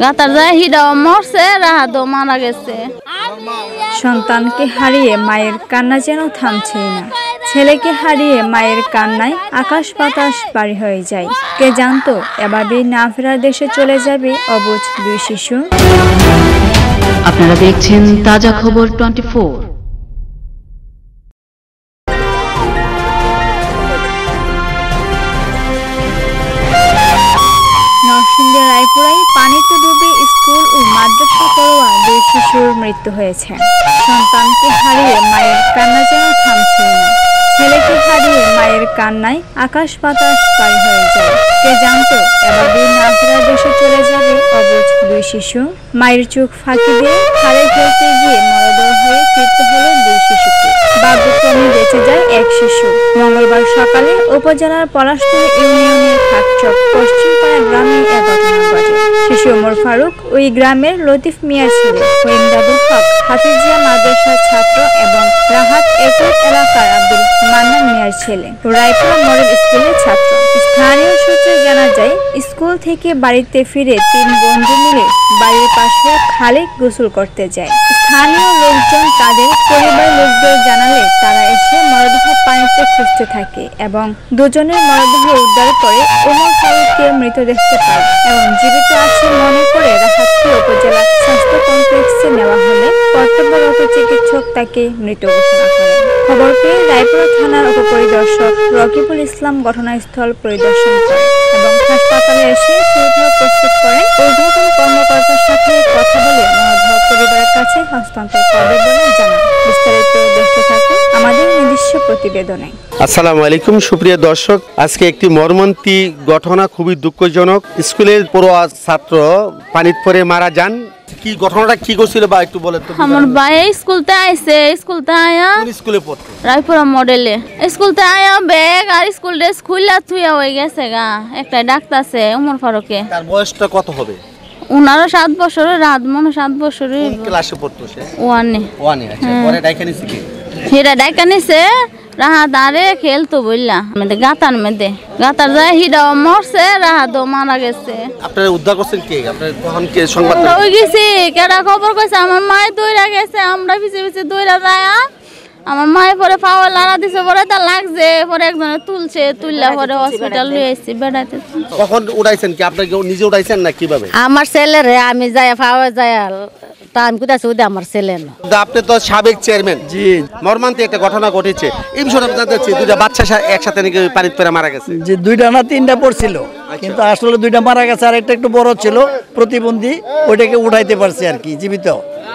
গাতার যায় হিডাও মরছে, রাহাতও মারা গেছে। সন্তানকে হারিয়ে মায়ের কান্না যেন থামছেই না। ছেলেকে হারিয়ে মায়ের কান্নায় আকাশ বাতাস পারি হয়ে যায়। কে জানতো এভাবেই না ফেরার দেশে চলে যাবে অবুঝ দুই শিশু। আপনারা দেখছেন তাজা খবর 24। নরসিংদীর রায়পুরায় পানিতে ডুবে স্কুল ও মাদ্রাসা পড়ুয়া দুই শিশুর মৃত্যু হয়েছে। সন্তানকে হারিয়ে মায়ের কান্না যেন থামছেই না। ছেলেকে হারিয়ে মায়ের কান্নায় আকাশ বাতাস পারি হয়ে যায়। কে জানতো এভাবেই না ফেরার দেশে চলে যাবে অবুঝ দুই শিশু। মায়ের চোখ ফাঁকি দিয়ে খালে খেলতে গিয়ে মরদেহ হয়ে ফিরতে হলো দুই শিশুকে। ভাগ্যক্রমে বেঁচে যায় এক শিশু। মঙ্গলবার সকালে উপজেলার পলাশতলী ইউনিয়নের খাটচক পশ্চিমপাড়া গ্রামে এ ঘটনা ঘটে। শিশু ওমর ফারুক ওই গ্রামের লতিফ মিয়ার ছেলে। ইমদাদুল হক হাফিজিয়া মাদ্রাসার ছাত্র এবং রাহাত একই এলাকার আব্দুল মান্নান মিয়ার ছেলে। রায়পুরা মডেল স্কুলের ছাত্র। স্থানীয় সূত্রে জানা যায়, স্কুল থেকে বাড়িতে ফিরে তিন বন্ধু মিলে বাড়ির পাশে খালে গোসল করতে যায়। স্থানীয় লোকজন তাদের পরিবারের লোকদের জানালে তারা এসে মরদেহ পানিতে খুঁজতে থাকে এবং দুজনের মরদেহ উদ্ধার করে ওমর ফারুককে মৃত দেখতে পায় এবং জীবিত আছে মনে করে রাহাতকে উপজেলা স্বাস্থ্য কমপ্লেক্সে নেওয়া হলে কর্তব্যরত চিকিৎসক তাকে মৃত ঘোষণা করেন। খবর পেয়ে রায়পুরা থানার উপপরিদর্শক রকিবুল ইসলাম ঘটনাস্থল পরিদর্শন করেন এবং হাসপাতালে এসে সুরক্ষা প্রস্তুত করেন। ঊর্ধ্বতন কর্মকর্তার সাথে কথা বলে মরদেহ পরিবারের কাছে হস্তান্তর করবে বলে জানান। বিস্তারিত দেখতে থাকুন আমাদের নিজস্ব প্রতিবেদনে। আসসালামু আলাইকুম সুপ্রিয় দর্শক, আজকে একটি মর্মান্তিক ঘটনা, খুবই দুঃখজনক। স্কুলের পড়ুয়া ছাত্র পানিতে পড়ে মারা যান। কি ঘটনাটা কি করছিল বা একটু বলেন তো। আমার ভাই স্কুলতে আইছে, স্কুলতে আয়া কোন স্কুলে পড়তো? রায়পুরা মডেলে। স্কুলতে আয়া ব্যাগ আর স্কুল ড্রেস খুইলা থুইয়া হয়ে গেছে গা। একটা ডাক্তারছে ওমর ফারুকে। তার বয়সটা কত হবে? উনারও 7 বছরের, রাত মনে 7 বছরের। কোন ক্লাসে পড়তো সে? ওয়ানে। আচ্ছা, পরে ডাইকা নিছে কি? হেরা ডাইকা নিছে, রাহাত আরে খেলতো বললা আমাদের গাতার যায় হিডাও মরছে, রাহাতও মারা গেছে। আপনারা উদ্ধার করছেন কে? আপনারা কখন কে সংবাদ? আমরা ওই গেছি, কেডা খবর কইছে, আমার মায় দৌড়া গেছে, আমরা পিছে পিছে দৌড়া যায়। আমার মায়ের পরে পাওয়া লাড়া দিছে, পরে তা লাগছে, পরে একজনে তুলছে, তুললা পরে হসপিটাল নিয়ে এসেছি বেড়াইতে। কখন উড়াইছেন কি? আপনি নিজে উড়াইছেন না কিভাবে? আমার ছেলেরে আমি যাই পাওয়া যায় তা আমি কোথায় ওদের আমার ছেলে না। আপনি তো সাবেক চেয়ারম্যান। জি, মর্মান্তিক একটা ঘটনা ঘটেছে। এই বিষয়টা জানতে চাচ্ছি, দুইটা বাচ্চা একসাথে নাকি পানিতে পড়ে মারা গেছে। যে দুইটা না তিনটা পড়ছিল, কিন্তু আসলে দুইটা মারা গেছে, আর একটা একটু বড় ছিল প্রতিবন্ধী, ওইটাকে উঠাইতে পারছে আর কি জীবিত।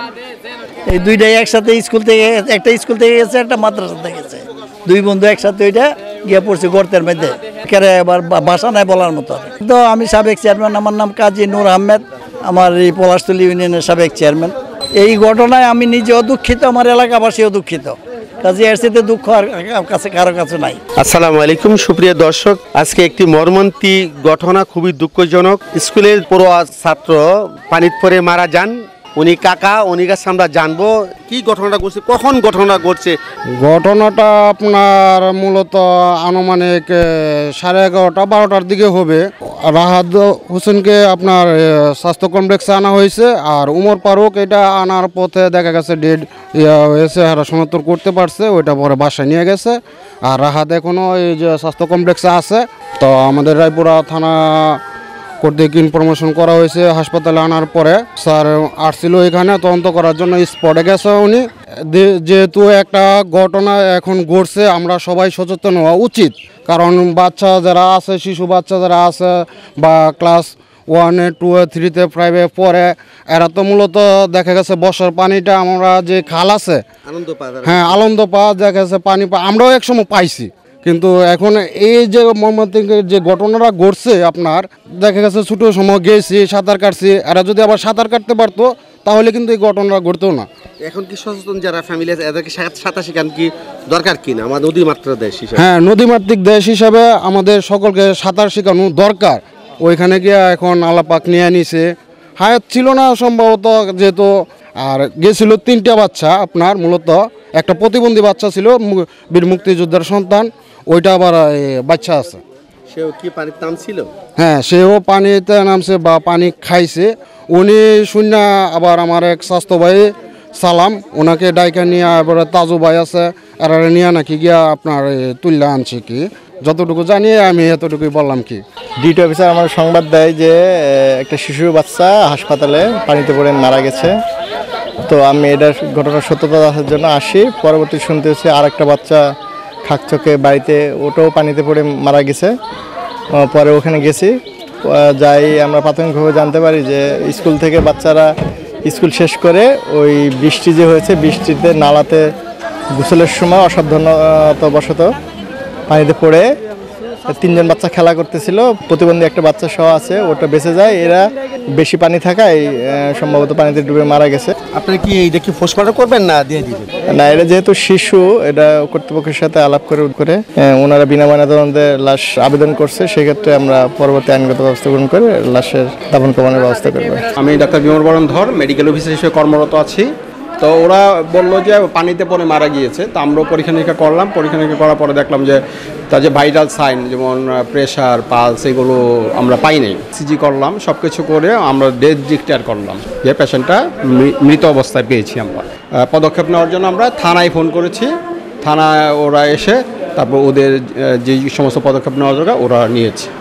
এই দুইটাই একসাথে স্কুল থেকে, একটা স্কুল থেকে গেছে, একটা মাদ্রাসা থেকে গেছে। দুই বন্ধু একসাথে ওইটা গিয়ে পড়ছে গর্তের মধ্যে। এবার ভাষা নাই বলার মতো। তো আমি সাবেক চেয়ারম্যান, আমার নাম কাজী নূর আহমেদ, আমার এই পলাশতলী ইউনিয়নের সাবেক চেয়ারম্যান। এই ঘটনায় আমি নিজেও দুঃখিত, আমার এলাকাবাসীও দুঃখিত। কাজে এর সাথে দুঃখ আর কাছে কারো কাছে নাই। আসসালামু আলাইকুম সুপ্রিয় দর্শক, আজকে একটি মর্মান্তিক ঘটনা, খুবই দুঃখজনক। স্কুলের পড়ুয়া ছাত্র পানিতে পড়ে মারা যান। উনি কাকা, উনি কাছে আমরা জানবো কি ঘটনাটা ঘটছে, কখন ঘটনা ঘটছে। ঘটনাটা আপনার মূলত আনুমানিক 11:30-12টার দিকে হবে। রাহাত হোসেনকে আপনার স্বাস্থ্য কমপ্লেক্সে আনা হয়েছে, আর উমর ফারুক এটা আনার পথে দেখা গেছে ডেড হয়েছে, এরা শনাক্ত করতে পারছে, ওইটা পরে বাসায় নিয়ে গেছে। আর রাহাত এখনও এই যে স্বাস্থ্য কমপ্লেক্সে আছে। তো আমাদের রায়পুরা থানা কর্তৃক ইনফরমেশন করা হয়েছে। হাসপাতালে আনার পরে স্যার আসছিল এখানে তদন্ত করার জন্য, স্পটে গেছে উনি। যেহেতু একটা ঘটনা এখন ঘটছে, আমরা সবাই সচেতন হওয়া উচিত। কারণ বাচ্চা যারা আছে, শিশু বাচ্চা যারা আছে বা ক্লাস 1, 2, 3 5 পড়ে, এরা তো মূলত দেখা গেছে বর্ষার পানিটা আমরা যে খাল আছে, হ্যাঁ আনন্দ পাওয়া, দেখা গেছে পানি আমরাও একসময় পাইছি। কিন্তু এখন এই যে মর্মান্তিক যে ঘটনাটা ঘটছে, আপনার দেখা গেছে ছোটো সময় গেছি, সাঁতার কাটছি, এরা যদি আবার সাঁতার কাটতে পারতো তাহলে কিন্তু এই ঘটনাটা ঘটতো না। এখন কি সচেতন যারা ফ্যামিলি আছে এদেরকে সাঁতার শেখান কি দরকার কিনা? আমার নদীমাতৃক দেশ হিসাবে, হ্যাঁ নদীমাতৃক দেশ হিসাবে আমাদের সকলকে সাঁতার শেখানো দরকার। ওইখানে গিয়ে এখন আলাপাক নিয়ে নিছে, হায়াত ছিল না সম্ভবত যেহেতু। আর গেছিল 3টা বাচ্চা, আপনার মূলত একটা প্রতিবন্ধী বাচ্চা ছিল, বীর মুক্তিযোদ্ধার সন্তান, ওইটা আবার বাচ্চা আছে। সে সেও কি পানির নাম ছিল? হ্যাঁ, সেও পানিতে নামছে বা পানি খাইছে। উনি শূন্য আবার আমার এক স্বাস্থ্য ভাই সালাম, ওনাকে ডাইকা নিয়ে এবারে তাজু ভাই আছে আর নিয়ে নাকি গিয়া আপনার তুল্লা আনছে কি, যতটুকু জানি আমি এতটুকুই বললাম। কি ডিউটি অফিসার আমার সংবাদ দেয় যে একটা শিশু বাচ্চা হাসপাতালে পানিতে পড়ে মারা গেছে। তো আমি এটার ঘটনার সত্যতা দেখার জন্য আসি। পরবর্তী শুনতে হচ্ছে আর একটা বাচ্চা খাকচকে বাড়িতে, ওটাও পানিতে পড়ে মারা গেছে। পরে ওখানে গেছি, যাই আমরা প্রাথমিকভাবে জানতে পারি যে স্কুল থেকে বাচ্চারা স্কুল শেষ করে ওই বৃষ্টি যে হয়েছে, বৃষ্টিতে নালাতে গোসলের সময় অসাবধানতাবশত পানিতে পড়ে 3 জন বাচ্চা খেলা করতেছিল, প্রতিবন্ধী একটা বাচ্চা সহ আছে, ওটা বেঁচে যায়। এরা বেশি পানি থাকায় সম্ভবত পানিতে ডুবে মারা গেছে। আপনি কি এইটা কি পোস্টমর্টম করবেন না দিয়ে দিবেন? না, এটা যেহেতু শিশু, এটা কর্তৃপক্ষের সাথে আলাপ করে ওনারা বিনা ময়নাতদন্তে লাশ আবেদন করছে, সেক্ষেত্রে আমরা পরবর্তী আইনগত ব্যবস্থা গ্রহণ করে লাশের দাফন কাফনের ব্যবস্থা করব। আমি ডাক্তার বিমল বরণ ধর মেডিকেল অফিসার হিসেবে কর্মরত আছি। তো ওরা বললো যে পানিতে পড়ে মারা গিয়েছে। তো আমরাও পরীক্ষা নিরীক্ষা করলাম। পরীক্ষা নিরীক্ষা করার পরে দেখলাম যে তার যে ভাইটাল সাইন যেমন প্রেশার, পালস, এগুলো আমরা পাই নাই। সিজি করলাম, সব কিছু করে আমরা ডেথ ডিক্লেয়ার করলাম যে পেশেন্টটা মৃত অবস্থায় পেয়েছি। আমরা পদক্ষেপ নেওয়ার জন্য আমরা থানায় ফোন করেছি। থানায় ওরা এসে তারপর ওদের যে সমস্ত পদক্ষেপ নেওয়া দরকার ওরা নিয়েছে।